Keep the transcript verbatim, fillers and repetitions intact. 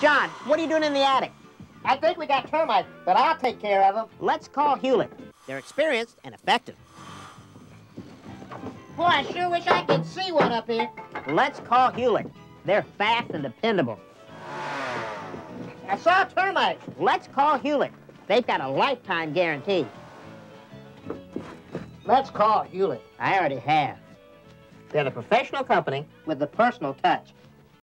John, what are you doing in the attic? I think we got termites, but I'll take care of them. Let's call Hulett. They're experienced and effective. Boy, I sure wish I could see one up here. Let's call Hulett. They're fast and dependable. I saw termites. Let's call Hulett. They've got a lifetime guarantee. Let's call Hulett. I already have. They're the professional company with the personal touch.